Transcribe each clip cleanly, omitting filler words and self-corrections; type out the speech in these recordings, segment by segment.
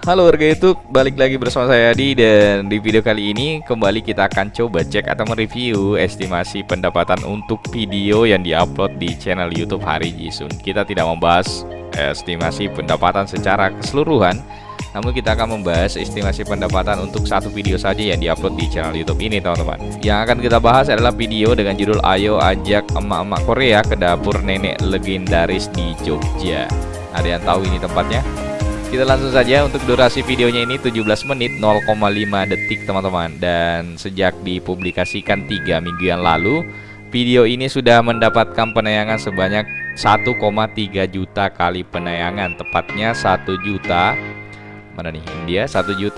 Halo warga YouTube, balik lagi bersama saya Adi. Dan di video kali ini kembali kita akan coba cek atau mereview estimasi pendapatan untuk video yang diupload di channel YouTube Hari Jisun. Kita tidak membahas estimasi pendapatan secara keseluruhan, namun kita akan membahas estimasi pendapatan untuk satu video saja yang diupload di channel YouTube ini, teman-teman. Yang akan kita bahas adalah video dengan judul Ayo Ajak Emak-emak Korea ke Dapur Nenek Legendaris di Jogja. Ada yang tahu ini tempatnya? Kita langsung saja. Untuk durasi videonya ini 17 menit 0,5 detik, teman-teman. Dan sejak dipublikasikan 3 minggu yang lalu, video ini sudah mendapatkan penayangan sebanyak 1,3 juta kali penayangan. Tepatnya 1 juta, mana nih, dia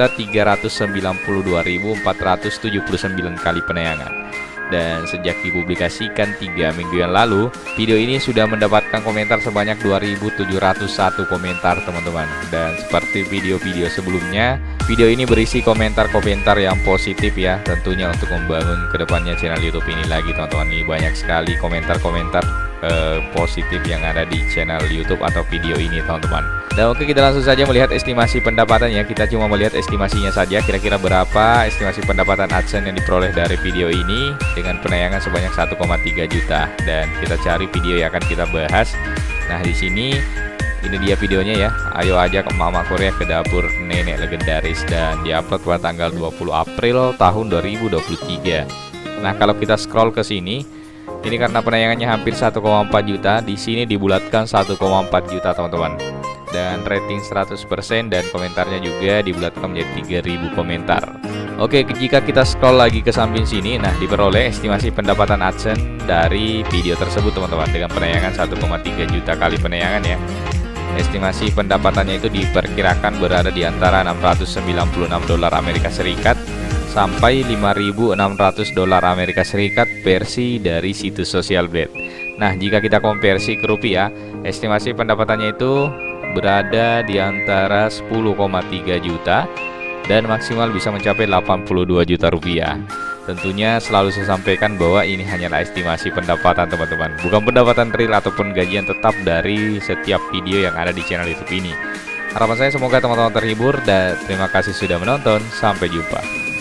1.392.479 kali penayangan. Dan sejak dipublikasikan 3 minggu yang lalu, video ini sudah mendapatkan komentar sebanyak 2.701 komentar, teman-teman. Dan seperti video-video sebelumnya, video ini berisi komentar-komentar yang positif ya, tentunya untuk membangun kedepannya channel YouTube ini lagi, teman-teman. Ini banyak sekali komentar-komentar positif yang ada di channel YouTube atau video ini, teman-teman. Dan oke, kita langsung saja melihat estimasi pendapatannya. Kita cuma melihat estimasinya saja, kira-kira berapa estimasi pendapatan AdSense yang diperoleh dari video ini dengan penayangan sebanyak 1,3 juta. Dan kita cari video yang akan kita bahas. Nah, di sini ini dia videonya ya. Ayo ajak emak-emak Korea ke dapur nenek legendaris, dan diupload pada tanggal 20 April tahun 2023. Nah, kalau kita scroll ke sini, ini karena penayangannya hampir 1,4 juta, di sini dibulatkan 1,4 juta, teman-teman. Dan rating 100% dan komentarnya juga dibulatkan menjadi 3000 komentar. Oke, jika kita scroll lagi ke samping sini, nah diperoleh estimasi pendapatan AdSense dari video tersebut, teman-teman, dengan penayangan 1,3 juta kali penayangan ya. Estimasi pendapatannya itu diperkirakan berada di antara 696 dolar Amerika Serikat sampai 5.600 dolar Amerika Serikat versi dari situs Social Blade. Nah, jika kita konversi ke rupiah, estimasi pendapatannya itu berada di antara 10,3 juta dan maksimal bisa mencapai 82 juta rupiah. Tentunya selalu saya sampaikan bahwa ini hanyalah estimasi pendapatan, teman-teman, bukan pendapatan real ataupun gajian tetap dari setiap video yang ada di channel YouTube ini. Harapan saya semoga teman-teman terhibur dan terima kasih sudah menonton. Sampai jumpa.